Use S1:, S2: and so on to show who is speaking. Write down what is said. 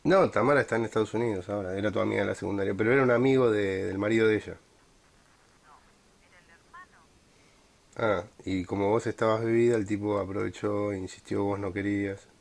S1: No, Tamara está en Estados Unidos ahora, era tu amiga de la secundaria, pero era un amigo del marido de ella.
S2: No, era el hermano.
S1: Ah, y como vos estabas bebida, el tipo aprovechó, insistió, vos no querías.